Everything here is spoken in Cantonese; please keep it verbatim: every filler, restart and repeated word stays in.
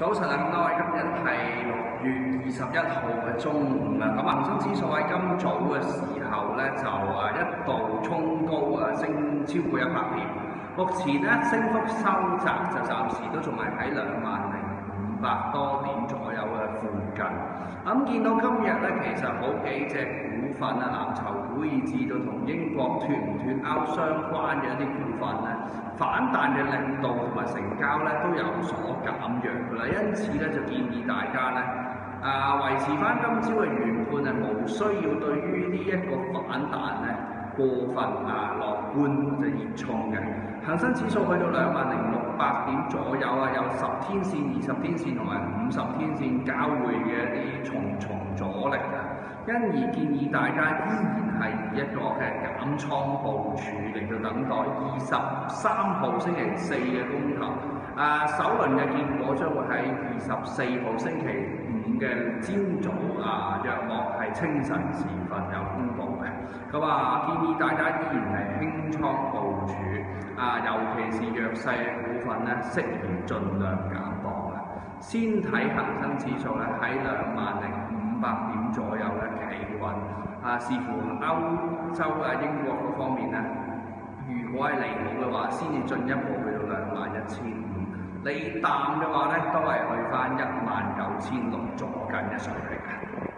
早晨啊，咁多位，今日係六月二十一號嘅中午啦。咁恒生指數喺今早嘅時候咧，就啊一度衝高啊，升超過一百點。目前咧升幅收窄，就暫時都仲係喺兩萬零五百多點左右嘅附近。咁見到今日咧，其實好幾隻股份啊，藍籌股以至到同英國脱唔脱歐相關嘅一啲股份咧，反彈嘅力度同埋成交咧都有所減弱㗎啦。因此咧就建議大家咧啊維持翻今朝嘅原判係無需要對於呢一個反彈咧過分啊樂觀或者熱衷嘅。恒生指數去到兩萬零六百點左右啊，有十天線、二十天線同埋五十天線交匯嘅一啲重重阻力啊，因而建議大家依然係以一個嘅減倉部署嚟到等待二十三號星期四嘅公投。啊，首輪嘅結果將會喺二十四號星期五嘅朝早啊，約莫係清晨時分有公佈嘅。咁啊，建議大家依然係輕倉部署啊，尤其是弱勢嘅股份咧，適宜盡量減磅嘅。先睇恒生指數咧喺兩萬零五百點左右咧企穩啊，視乎歐洲啊、英國嗰方面咧，如果係利好嘅話，先至進一步去到兩萬一千五。利淡嘅話咧，都係去翻一萬九千六左近嘅水平。